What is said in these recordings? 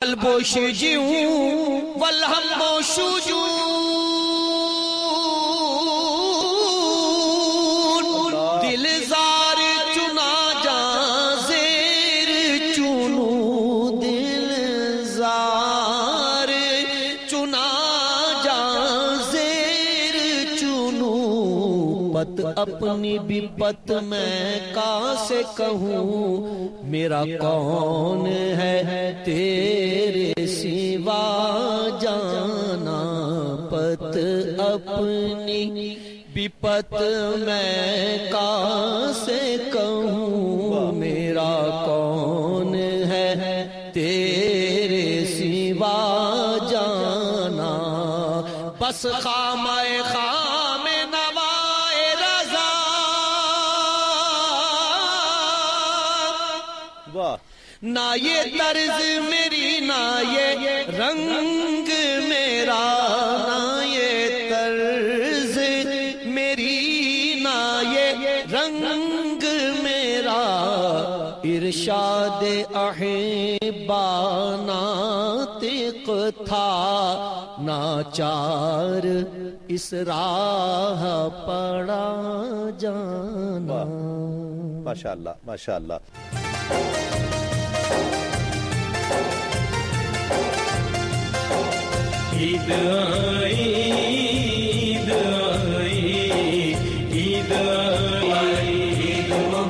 قلب و شجیوں والہم و شجون دل زار چنا جاں زیر چنو دل زار چنا جاں زیر چنو پت اپنی بھی پت میں کہاں سے کہوں میرا کون ہے تیرے سوا جانا پت اپنی بھی پت میں کہاں سے کہوں میرا کون ہے تیرے سوا جانا بس خامہ خام نوائے رضا نہ یہ طرز میری نہ یہ رنگ میرا نہ یہ طرز میری نہ یہ رنگ میرا ارشاد احبا ناطق تھا ناچار اس راہ پڑا جانا. ماشاءاللہ ماشاءاللہ. عید آئی عید آئی عید آئی عید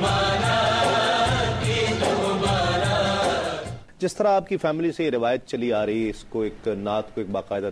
مبارک عید مبارک. جس طرح آپ کی فیملی سے یہ روایت چلی آ رہی ہے، اس کو ایک نعت کو ایک باقاعدہ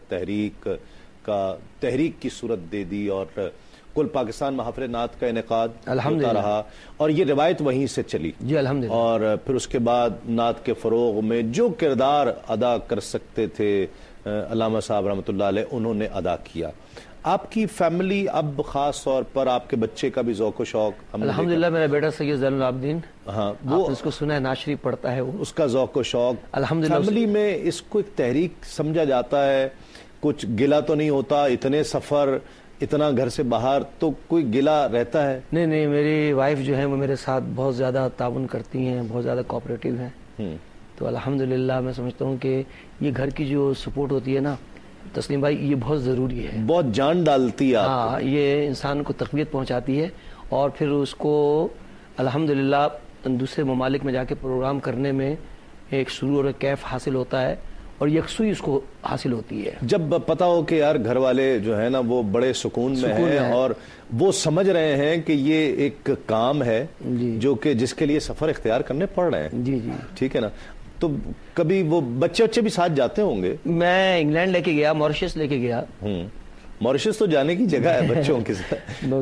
تحریک کی صورت دے دی اور کل پاکستان محافل نعت کا انعقاد ہوتا رہا اور یہ روایت وہیں سے چلی جی الحمدللہ. اور پھر اس کے بعد نعت کے فروغ میں جو کردار ادا کر سکتے تھے علامہ صاحب رحمۃ اللہ علیہ انہوں نے ادا کیا. آپ کی فیملی اب خاص طور پر آپ کے بچے کا بھی ذوق و شوق الحمدللہ میرا بیٹا سید زین العابدین ہاں وہ اس کو سنا ہے ناشری پڑھتا ہے وہ اس کا ذوق و شوق الحمدللہ. فیملی میں اس کو ایک تحریک سمجھا جاتا ہے، کچھ گلہ تو نہیں ہوتا، اتنے سفر اتنا گھر سے باہر تو کوئی گلہ رہتا ہے؟ نہیں نہیں، میری وائف جو ہے وہ میرے ساتھ بہت زیادہ تعاون کرتی ہیں، بہت زیادہ کوآپریٹیو ہیں. تو الحمدللہ میں سمجھتا ہوں کہ یہ گھر کی جو سپورٹ ہوتی ہے نا تسلیم بھائی یہ بہت ضروری ہے، بہت جان ڈالتی ہے. ہاں یہ انسان کو تقویت پہنچاتی ہے اور پھر اس کو الحمدللہ دوسرے ممالک میں جا کے پروگرام کرنے میں ایک سرور اور کیف حاصل ہوتا ہے اور یکسوئی اس کو حاصل ہوتی ہے. جب پتا ہو کہ یار گھر والے جو ہے نا وہ بڑے سکون میں ہیں اور وہ سمجھ رہے ہیں کہ یہ ایک کام ہے جو کہ جس کے لیے سفر اختیار کرنے پڑ رہے ہیں. جی جی ٹھیک ہے نا. تو کبھی وہ بچے بھی ساتھ جاتے ہوں گے؟ میں انگلینڈ لے کے گیا، ماریشس لے کے گیا. ماریشس تو جانے کی جگہ ہے بچوں کے ساتھ.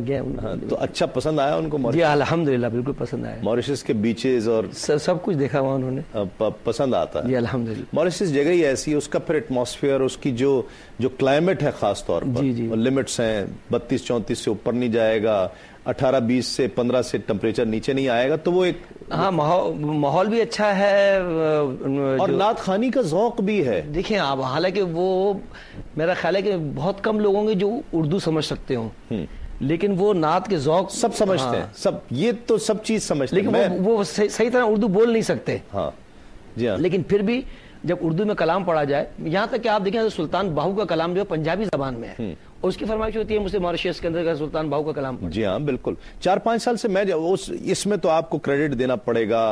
تو اچھا پسند آیا ان کو ماریشس؟ جی الحمدللہ بالکل پسند آیا. ماریشس کے بیچز اور سب کچھ دیکھا وہاں انہوں نے، پسند آتا ہے. جی الحمدللہ. ماریشس جگہ ہی ایسی ہے، اس کا پھر ایٹماسفیئر، اس کی جو کلائمیٹ ہے خاص طور پر لمٹس ہیں 32-34 سے اوپر نہیں جائے گا، 18-20 سے 15 سے ٹمپریچر نیچے نہیں آئے گا، تو وہ ایک ہاں ماحول بھی اچھا ہے اور نعت خوانی کا ذوق بھی ہے. دیکھیں آپ حالانکہ وہ میرا خیال ہے کہ بہت کم لوگ ہوں گے جو اردو سمجھ سکتے ہوں لیکن وہ نعت کے ذوق سب سمجھتے ہیں، سب یہ تو سب چیز سمجھتے ہیں، لیکن وہ صحیح طرح اردو بول نہیں سکتے. ہاں جی ہاں. لیکن پھر بھی جب اردو میں کلام پڑھا جائے، یہاں تک کہ آپ دیکھیں سلطان باہو کا کلام جو ہے پنجابی زبان میں ہے اور اس کی فرمائش ہوتی ہے مجھ سے ماریشس کے اندر کا سلطان باہو کا کلام پڑھا. جی ہاں بالکل. 4-5 سال سے میں اس میں تو آپ کو کریڈٹ دینا پڑے گا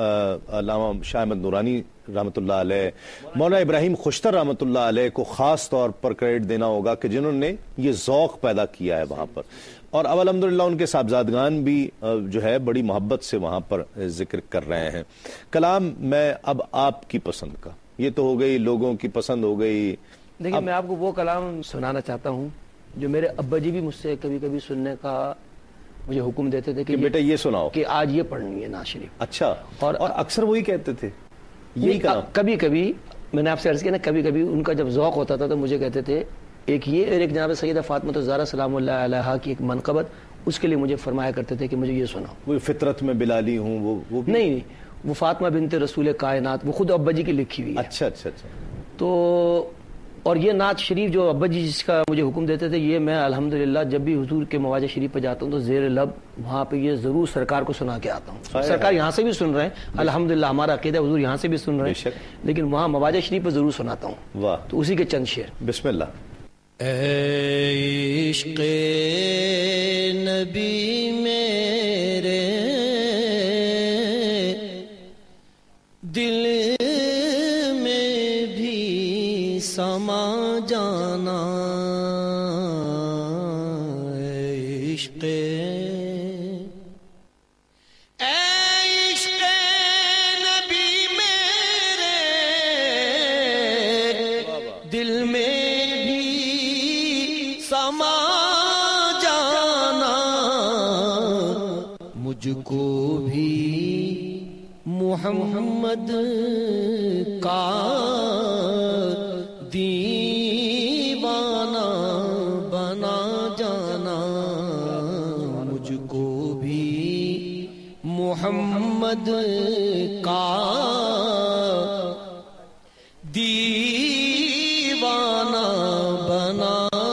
علامہ شاہ احمد نورانی رحمۃ اللہ علیہ، مولانا ابراہیم خوشتر رحمۃ اللہ علیہ کو خاص طور پر کریڈٹ دینا ہوگا کہ جنہوں نے یہ ذوق پیدا کیا ہے وہاں پر. اور اب الحمدللہ ان کے صاحبزادگان بھی جو ہے بڑی محبت سے وہاں پر ذکر کر رہے ہیں. کلام میں اب آپ کی پسند کا، یہ تو ہو گئی لوگوں کی پسند ہو گئی. دیکھیں میں آپ کو وہ کلام سنانا چاہتا ہوں جو میرے ابا جی بھی مجھ سے کبھی کبھی سننے کا مجھے حکم دیتے تھے کہ بیٹا یہ سناؤ، کہ آج یہ پڑھنی ہے نعت شریف. اچھا. اور اکثر وہی کہتے تھے یہی کلام؟ کبھی کبھی میں نے آپ سے عرض کیا نا، کبھی کبھی ان کا جب ذوق ہوتا تھا تو مجھے کہتے تھے ایک یہ اور ایک جناب سیدہ فاطمہ الزہرا سلام اللہ علیہا کی ایک منقبت، اس کے لیے مجھے فرمایا کرتے تھے کہ مجھے یہ سناؤ. وہ فطرت میں بلالی ہوں وہ نہیں، وہ فاطمہ بنت رسول کائنات، وہ خود ابا جی کی لکھی ہوئی ہے. اچھا اچھا اچھا. تو اور یہ نعت شریف جو ابا جی جس کا مجھے حکم دیتے تھے، یہ میں الحمدللہ جب بھی حضور کے مواجہ شریف پہ جاتا ہوں تو زیر لب وہاں پہ یہ ضرور سرکار کو سنا کے آتا ہوں. سرکار یہاں سے بھی سن رہے ہیں الحمدللہ، ہمارا عقیدہ حضور یہاں سے بھی سن رہے ہیں، لیکن وہاں مواجہ شریف پہ ضرور سناتا ہوں. واہ. تو اسی کے چند شعر. بسم اللہ. اے عشق نبی میرے دل میں بھی سما جانا، اے عشق نبی میرے دل میں سما جانا، مجھ کو بھی محمد کا دیوانہ بنا جانا، مجھ کو بھی محمد کا دیوانہ بنا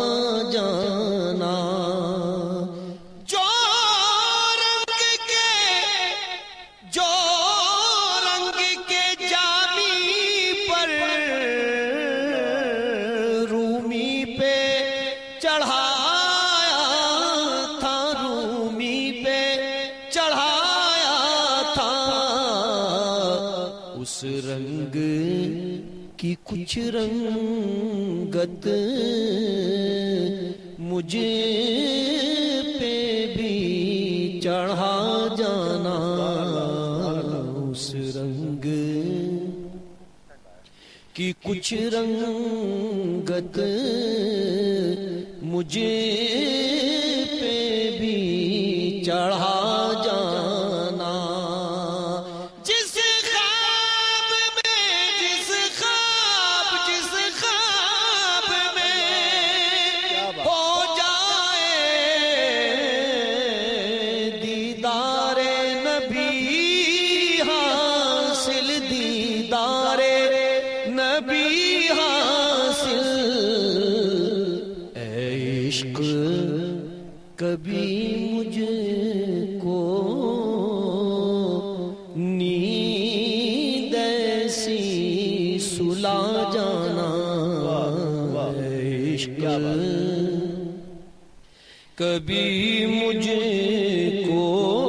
رنگ کی کچھ رنگت مجھے پہ بھی چڑھا جانا، اس رنگ کی کچھ رنگت مجھے پہ بھی چڑھا جانا، کبھی مجھ کو نیند ایسی سلا جانا، عشق کبھی مجھ کو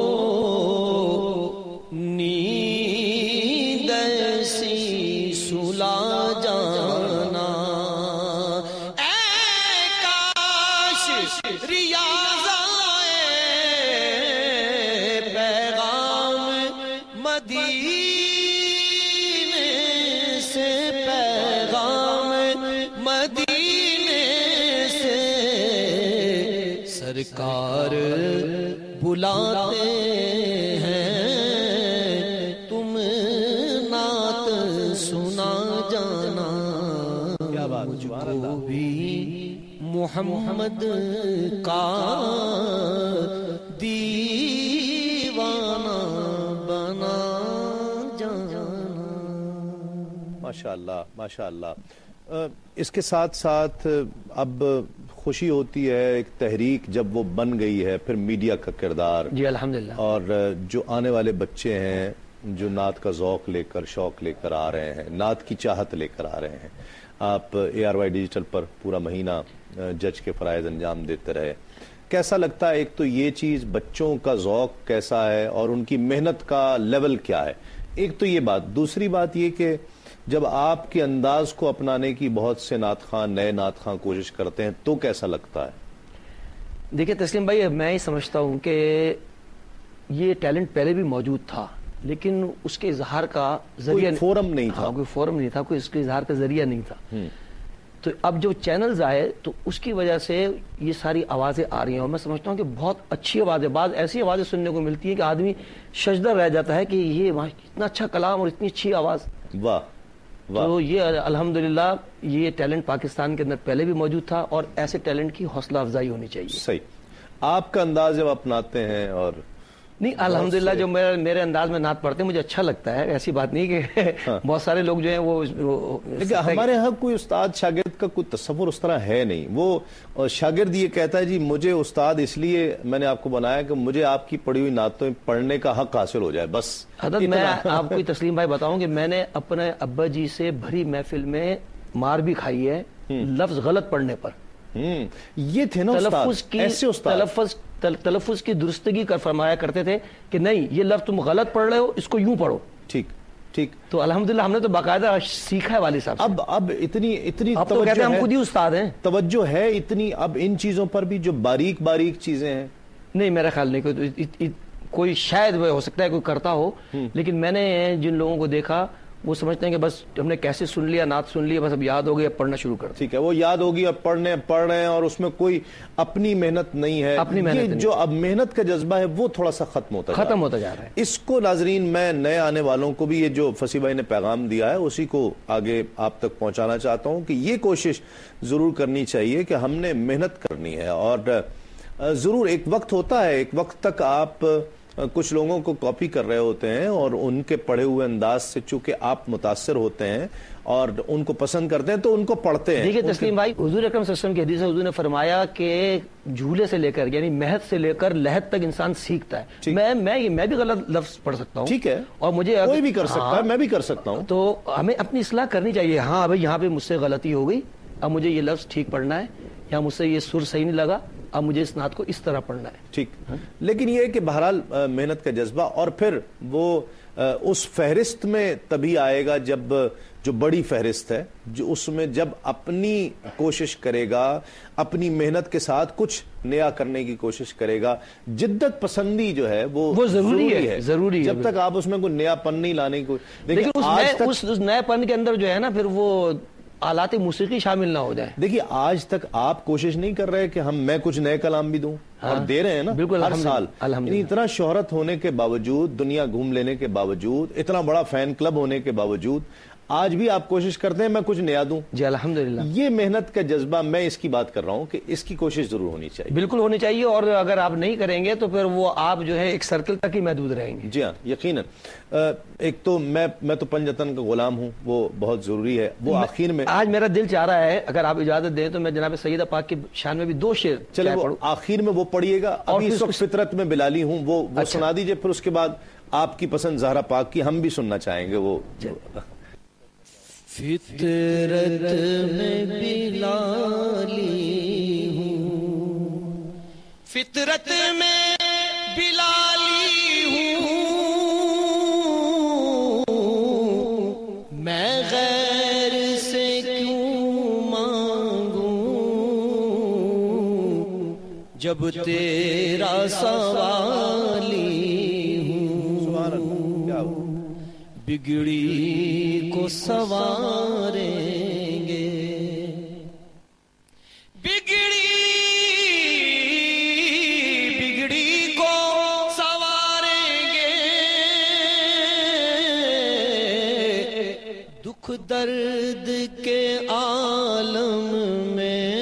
نیند ایسی سلا جانا، اے کاش مدینے سے پیغام مدینے سے سرکار بلاتے ہیں، تم نعت سنا جانا، مجھ کو بھی محمد کا دیوانہ بنا جانا. ماشاءاللہ ماشاءاللہ. اس کے ساتھ ساتھ اب خوشی ہوتی ہے ایک تحریک جب وہ بن گئی ہے، پھر میڈیا کا کردار. جی الحمدللہ. اور جو آنے والے بچے ہیں جو نعت کا ذوق لے کر شوق لے کر آ رہے ہیں، نعت کی چاہت لے کر آ رہے ہیں. آپ ARY ڈیجیٹل پر پورا مہینہ جج کے فرائض انجام دیتے رہے. کیسا لگتا ہے؟ ایک تو یہ چیز بچوں کا ذوق کیسا ہے اور ان کی محنت کا لیول کیا ہے، ایک تو یہ بات. دوسری بات یہ کہ جب آپ کے انداز کو اپنانے کی بہت سے نعت خواں نئے نعت خواں کوشش کرتے ہیں تو کیسا لگتا ہے؟ دیکھیں تسلیم بھائی، میں ہی سمجھتا ہوں کہ یہ ٹیلنٹ پہلے بھی موجود تھا، لیکن اس کے اظہار کا ذریعہ فورم نہیں تھا. کوئی فورم نہیں تھا، کوئی اس کے اظہار کا ذریعہ نہیں تھا. تو اب جو چینلز آئے تو اس کی وجہ سے یہ ساری آوازیں آ رہی ہیں، اور میں سمجھتا ہوں کہ بہت اچھی آوازیں، بعض ایسی آوازیں سننے کو ملتی ہیں کہ آدمی شجدہ رہ جاتا ہے کہ یہ اتنا اچھا کلام اور اتنی اچھی آواز. واہ. تو یہ الحمدللہ یہ ٹیلنٹ پاکستان کے اندر پہلے بھی موجود تھا، اور ایسے ٹیلنٹ کی حوصلہ افزائی ہونی چاہیے. صحیح. آپ کا انداز جب اپناتے ہیں اور نہیں الحمدللہ جو میرے انداز میں نعت پڑھتے ہیں مجھے اچھا لگتا ہے، ایسی بات نہیں کہ بہت سارے لوگ جو ہیں وہ لیکن ہمارے ہاں کوئی استاد شاگرد کا کوئی تصور اس طرح ہے نہیں. وہ شاگرد یہ کہتا ہے جی مجھے استاد اس لیے میں نے آپ کو بنایا کہ مجھے آپ کی پڑھی ہوئی نعتیں پڑھنے کا حق حاصل ہو جائے بس. حضرت میں آپ کو تسلیم بھائی بتاؤں کہ میں نے اپنے ابا جی سے بھری محفل میں مار بھی کھائی ہے لفظ غلط پڑھنے پر. یہ تھے نا تلفظ کی درستگی کر فرمایا کرتے تھے کہ نہیں یہ لفظ تم غلط پڑھ رہے ہو، اس کو یوں پڑھو. ٹھیک ٹھیک. تو الحمدللہ ہم نے تو باقاعدہ سیکھا ہے والد صاحب. اب اتنی اب تو کہتے ہیں ہم خود ہی استاد ہیں. توجہ ہے اتنی اب ان چیزوں پر بھی جو باریک باریک چیزیں ہیں. نہیں میرا خیال نہیں کوئی شاید ہو سکتا ہے کوئی کرتا ہو، لیکن میں نے جن لوگوں کو دیکھا وہ سمجھتے ہیں کہ بس ہم نے کیسے سن لیا، نعت سن لیا، بس اب یاد ہو گئی اب پڑھنا شروع کر. ٹھیک ہے وہ یاد ہوگی اب پڑھ رہے ہیں اور اس میں کوئی اپنی محنت نہیں ہے. یہ جو اب محنت کا جذبہ ہے وہ تھوڑا سا ختم ہوتا جا رہا ہے. اس کو ناظرین میں نئے آنے والوں کو بھی یہ جو فصیح بھائی نے پیغام دیا ہے اسی کو آگے آپ تک پہنچانا چاہتا ہوں کہ یہ کوشش ضرور کرنی چاہیے کہ ہم نے محنت کرنی ہے. اور ضرور ایک وقت ہوتا ہے، ایک وقت تک آپ کچھ لوگوں کو کاپی کر رہے ہوتے ہیں اور ان کے پڑھے ہوئے انداز سے چونکہ آپ متاثر ہوتے ہیں اور ان کو پسند کرتے ہیں تو ان کو پڑھتے ہیں. دیکھیے تسلیم بھائی حضور اکرم صلی اللہ علیہ وسلم کی حدیث میں حضور نے فرمایا کہ جھولے سے لے کر یعنی مہد سے لے کر لحد تک انسان سیکھتا ہے. میں بھی غلط لفظ پڑھ سکتا ہوں، ٹھیک ہے، اور مجھے کوئی بھی کر سکتا ہے، میں بھی کر سکتا ہوں. تو ہمیں اپنی اصلاح کرنی چاہیے. ہاں بھائی یہاں پہ مجھ سے غلطی ہو گئی، اب مجھے یہ لفظ ٹھیک پڑھنا ہے، یا مجھ سے یہ سر صحیح نہیں لگا، اب مجھے اس نعت کو اس طرح پڑھنا ہے. ٹھیک. لیکن یہ ہے کہ بہرحال محنت کا جذبہ اور پھر وہ اس فہرست میں تبھی آئے گا جب جو بڑی فہرست ہے جو اس میں جب اپنی کوشش کرے گا، اپنی محنت کے ساتھ کچھ نیا کرنے کی کوشش کرے گا. جدت پسندی جو ہے وہ ضروری ہے. جب تک آپ اس میں کوئی نیا پن نہیں لانے کی. لیکن اس نئے پن کے اندر جو ہے نا پھر وہ آلات موسیقی شامل نہ ہو جائے. دیکھیے آج تک آپ کوشش نہیں کر رہے کہ میں کچھ نئے کلام بھی دوں، اور دے رہے ہیں نا بالکل ہر سال. اتنا شہرت ہونے کے باوجود، دنیا گھوم لینے کے باوجود، اتنا بڑا فین کلب ہونے کے باوجود آج بھی آپ کوشش کرتے ہیں میں کچھ نیا دوں. جی الحمدللہ. یہ محنت کا جذبہ میں اس کی بات کر رہا ہوں کہ اس کی کوشش ضرور ہونی چاہیے. بالکل ہونی چاہیے، اور اگر آپ نہیں کریں گے تو پھر وہ آپ جو ہے ایک سرکل تک ہی محدود رہیں گے. جی ہاں یقیناً. ایک تو میں تو پنجتن کا غلام ہوں، وہ بہت ضروری ہے. وہ آخر میں آج میرا دل چاہ رہا ہے اگر آپ اجازت دیں تو میں جناب سیدہ پاک کی شان میں بھی 2 شعر چلے وہ آخر میں وہ پڑھیے گا. ابھی اس وقت فطرت میں بلالی ہوں وہ سنا دیجئے، پھر اس کے بعد آپ کی پسند زہرا پاک کی ہم بھی سننا چاہیں گے. وہ فطرت میں بلالی ہوں، فطرت میں بلالی ہوں، میں غیر سے کیوں مانگوں جب تیرا سوالی ہوں. بگڑی کو سواریں گے، بگڑی کو سواریں گے، دکھ درد کے عالم میں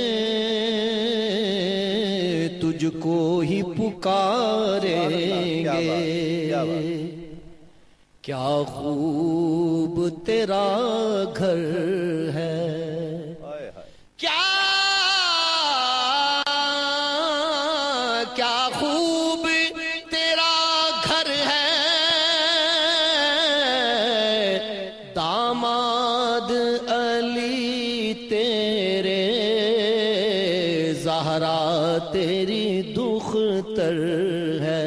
تجھ کو ہی پکاریں گے. کیا خوب تیرا گھر ہے، کیا خوب تیرا گھر ہے، داماد علی تیرے، زہرا تیری دختر ہے.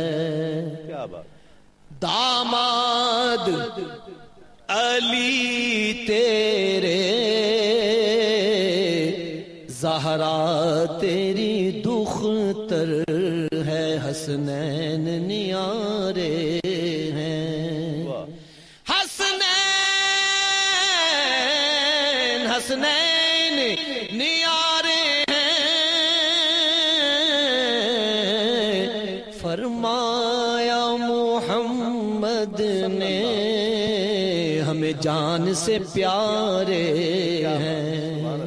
داماد علی تیرے، زہرا تیری دختر ہے، حسنین نیارے ہیں، حسنین نیارے ہیں. فرمایا محمد نے ہمیں جان سے پیارے ہیں،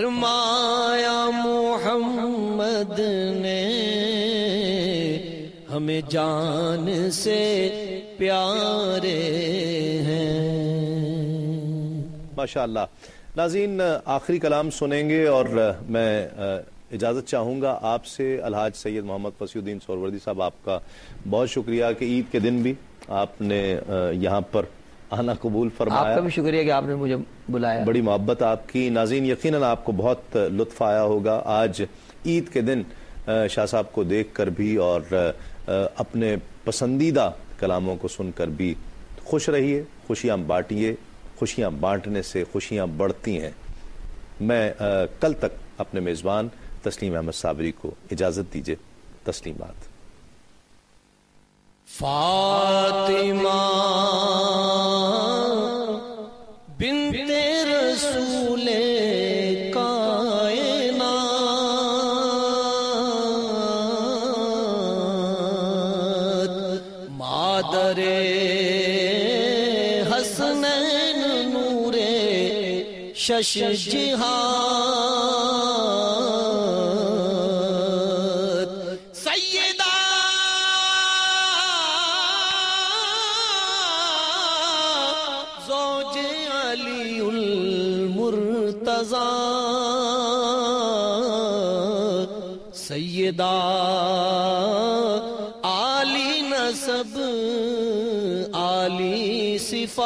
فرمایا محمد نے ہمیں جان سے پیارے ہیں۔ ماشاءاللہ۔ ناظرین آخری کلام سنیں گے اور میں اجازت چاہوں گا آپ سے۔ الحاج سید محمد فصیح الدین سہروردی صاحب، آپ کا بہت شکریہ کہ عید کے دن بھی آپ نے یہاں پر آنا قبول فرمایا۔ آپ کا بھی شکریہ کہ آپ نے مجھے بلایا، بڑی محبت آپ کی۔ ناظرین یقیناً آپ کو بہت لطف آیا ہوگا آج عید کے دن شاہ صاحب کو دیکھ کر بھی اور اپنے پسندیدہ کلاموں کو سن کر بھی۔ خوش رہیے، خوشیاں بانٹیے، خوشیاں بانٹنے سے خوشیاں بڑھتی ہیں۔ میں کل تک اپنے میزبان تسلیم احمد صابری کو اجازت دیجیے۔ تسلیمات۔ فاطمہ بنت رسول کائنات، مادر حسنین نور شش جہان، سیدہ عالی نسب عالی صفات،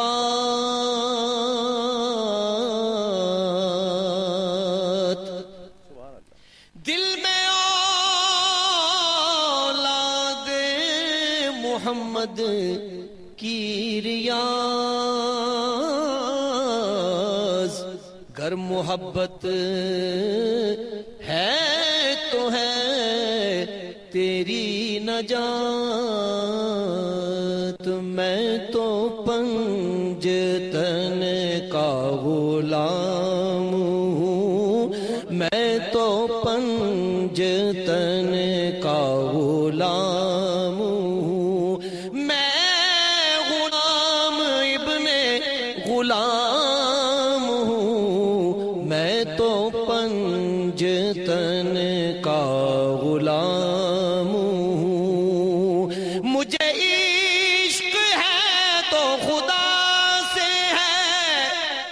دل میں اولاد محمد کی ریاض، گر محبت ہے تو ہے تیری نجات، میں تو پنجتن کا غلام ہوں، میں تو پنجتن کا غلام ہوں، میں غلام ابن غلام ہوں، میں تو پنجتن کا غلام ہوں، مجھے عشق ہے تو خدا سے ہے،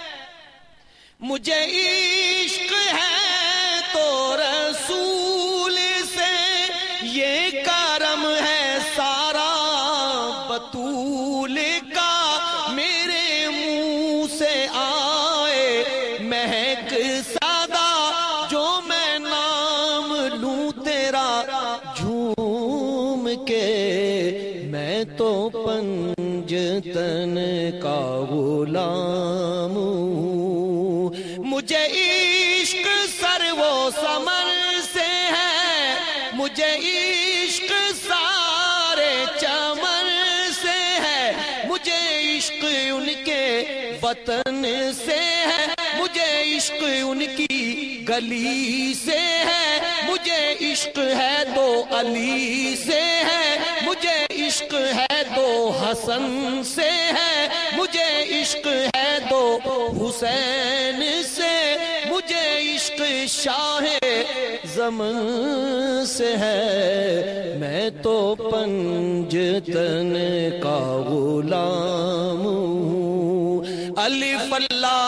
مجھے عشق ہے تو رسول سے، یہ کرم ہے سارا بطول کا، میرے منہ سے آئے مہک سادہ، جو میں نام لوں تیرا جھوم کے، میں تو پنجتن کا غلام ہوں، مجھے عشق سر و سمر سے ہے، مجھے عشق سارے چمن سے ہے، مجھے عشق ان کے وطن سے ہے، مجھے عشق ان کی گلی سے ہے، مجھے عشق ہے تو علی سے ہے، مجھے عشق ہے تو حسن سے ہے، مجھے عشق ہے تو حسین سے، مجھے عشق شاہ زمن سے ہے، میں تو پنجتن کا غلام ہوں، الف اللہ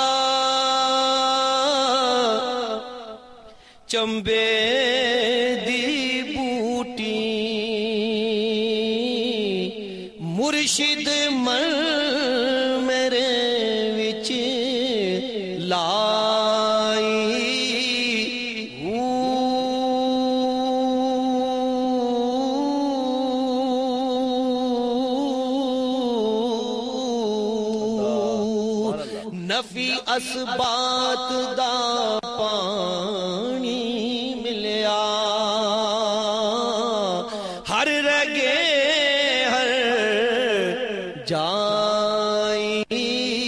چمبے دی بوٹی مرشد من میرے وچ لائی نفی اسبات دا پانی ملیا، ہر رگے ہر جائی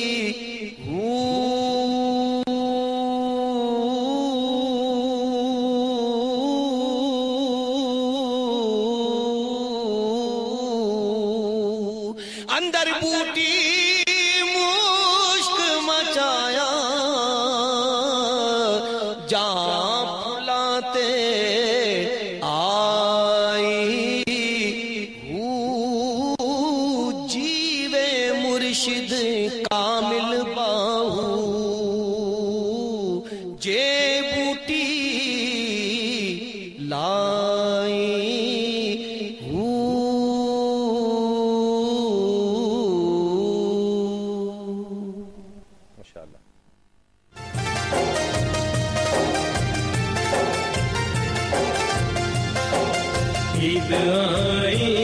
اندر بوٹی مشک مچایا، جان جے بوٹی لائی ماشاءاللہ. عید آئی